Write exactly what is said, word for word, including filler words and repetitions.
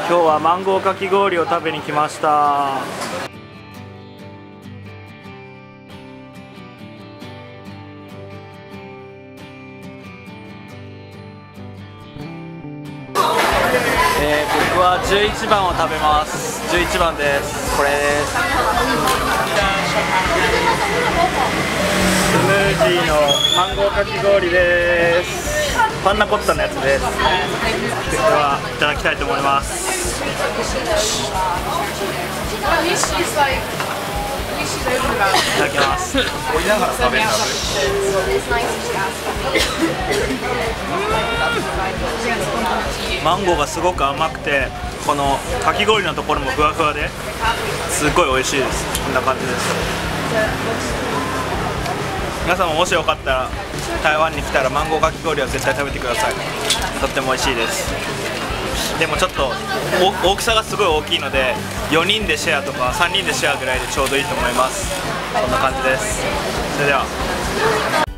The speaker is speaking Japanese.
今日はマンゴーかき氷を食べに来ました。えー、僕はじゅういちばんを食べます。じゅういちばんです。これです。スムージーのマンゴーかき氷です。パンナコッタのやつです。ではいただきたいと思います。いただきます。追いながら食べるんだ。マンゴーがすごく甘くて、このかき氷のところもふわふわですっごい美味しいです。こんな感じです。皆さんももしよかったら台湾に来たらマンゴーかき氷は絶対食べてください。とっても美味しいです。でもちょっと大きさがすごい大きいのでよにんでシェアとかさんにんでシェアぐらいでちょうどいいと思います。こんな感じです。それでは。